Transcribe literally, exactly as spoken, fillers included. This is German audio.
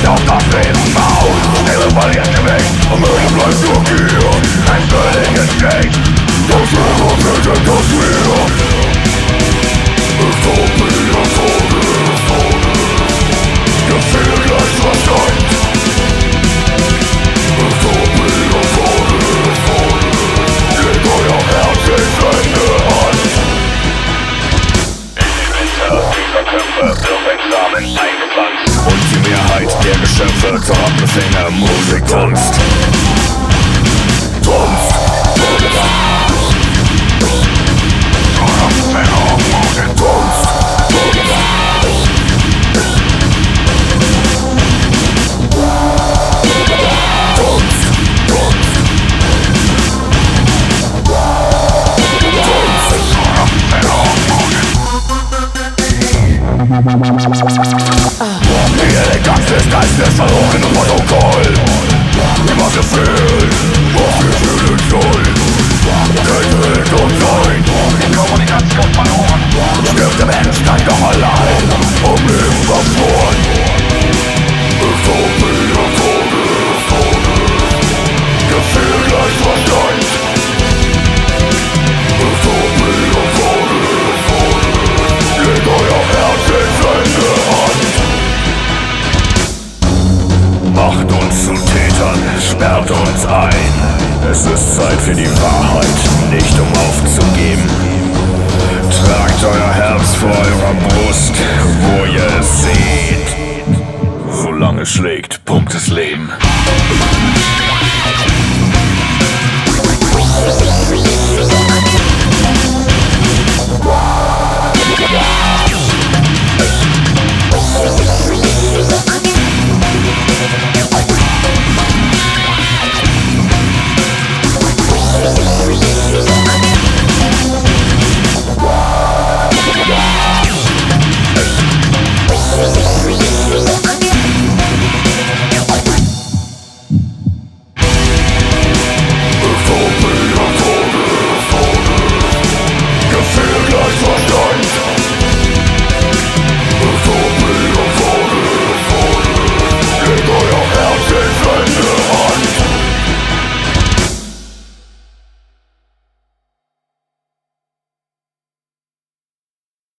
auf das Leben baut. Ihre verliert Gewicht und Mühe bleibt nur Gier. Endgültiges Stich, das wäre bitte das wir. Utopia, Tode, Tode, Gefühl gleich Verstand. Utopia, Tode, Tode, legt euer Herz in seine Hand. In die Winter dieser Köpfe wird ein Samen eingepflanzt. Und die Mehrheit der Geschöpfe zur Rappenfänger Musik tanzt. Tanzt. Hier liegt Angst des Geistes verloren im Protokoll. Die Masse fehlt, was wir fühlen soll. Kein Wild und Sein, Die Kommunikation verloren. stirbt der Mensch dann doch allein, um Leben verloren. Utopia, Tode, Tode, Gefühl gleich Verstand. Utopia, Tode, Tode, legt euer Herz in seine Hand. Macht uns zu Tätern, sperrt uns ein. Es ist Zeit für die Wahrheit, nicht um aufzugeben. Tragt euer Herz vor eurer Brust, wo ihr es seht. Solange es schlägt, pumpt es Leben.